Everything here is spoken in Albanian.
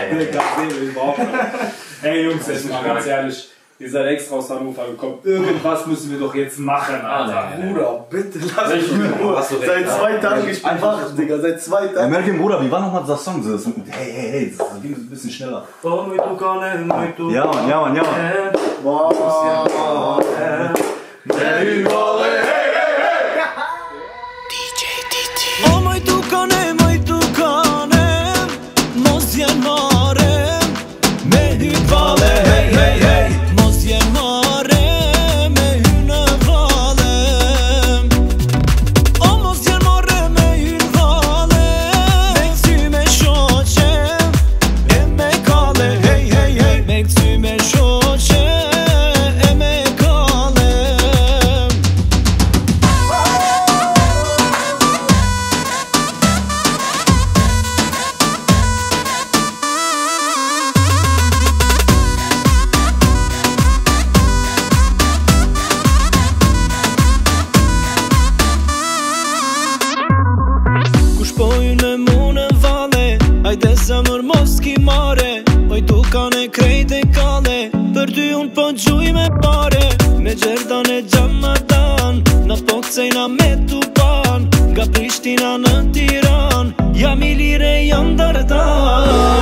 Ey Jungs, jetzt mal ganz ehrlich, ihr seid extra aus Hannover gekommen. Irgendwas müssen wir doch jetzt machen, Alter. Bruder, bitte lass mich in Ruhe. Seit 2 Tagen, ich bin wach, Digga, seit 2 Tagen. Merke, Bruder, wie war nochmal dieser Song? Hey, das ging ein bisschen schneller. Oh, muito cane, muito. Ja, Mann, ja, Mann, ja, Mann. Oh, muito cane, mos jen mare, me hyt vale, hey, hey, hey. Mos jen mare, me hyt në vale. Oh, mos jen mare, me hyt vale, me këty me shoqe, e me kale, hey, hey, hey. Me këty me shoqe, e me kale. Kush po ju në mu në vale, hajde zemër mos ki mare. Oj tu kane krejt e kale, për ty unë po gjuj me pare. Me gjerdan e gjamadan, na po kcejna me tupan. Nga Prishtina në Tiran, jam i lire jam dardan.